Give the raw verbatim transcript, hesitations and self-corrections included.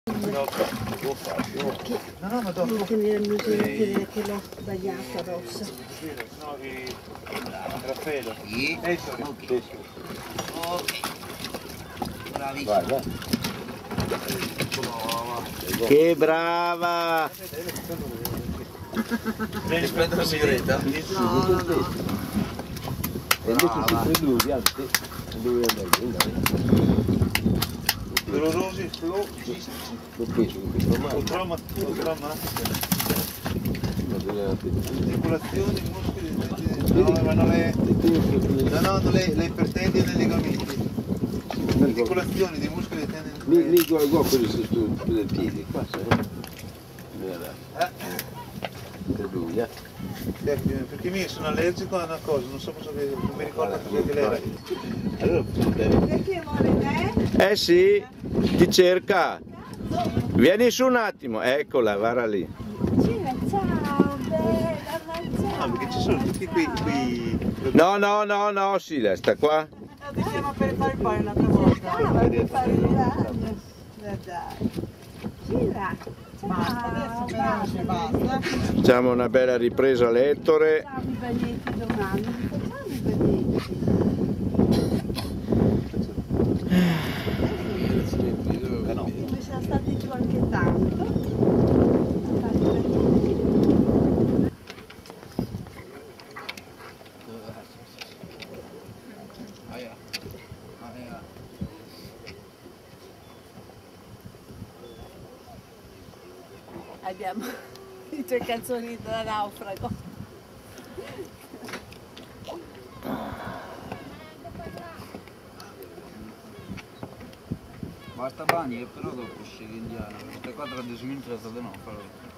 No, devo farlo. No, no, ma dopo. Non tenere il muso eh, che l'ho sbagliato addosso. No, che... Raffaello. Sì. Esso, Ok. Ok. Bravissimo. Vai, vai. Che brava! Vieni, aspetta la sigaretta. No, no, no. E invece sempre lui, anzi, dove andare? Dolorosi, flow, Lo penso che questo male. trauma, traumatica. Articolazioni, muscoli, no, ma non è... No, no, non le, le ipertendine dei ligamenti. Articolazioni dei muscoli e tendini. Lì, lì, guarda, guarda quello sotto del piede, qua sai? Per lui, eh? Perché io sono allergico a una cosa, non so cosa che, non mi ricordo cosa che era. Allora, Perché vuole te? eh sì, ti cerca. Vieni su un attimo, eccola, guarda lì. Cina, ciao, bella, ciao. No, perché ci sono tutti qui, qui... No, no, no, no, sì, sta qua. Ti chiamo per fare poi un'altra volta. Per fare il bagno. Dai. Cina, Basta, adesso però ci basta. Facciamo una bella ripresa a Ettore. facciamo i bagnetti domani. Facciamo i bagnetti. Come siamo stati giù anche tanto. A fare i bagnetti. Abbiamo i tuoi calzoni da naufrago. Basta bagni e però dopo scegli indiano. Queste qua tra dieci minuti è stato no, farò.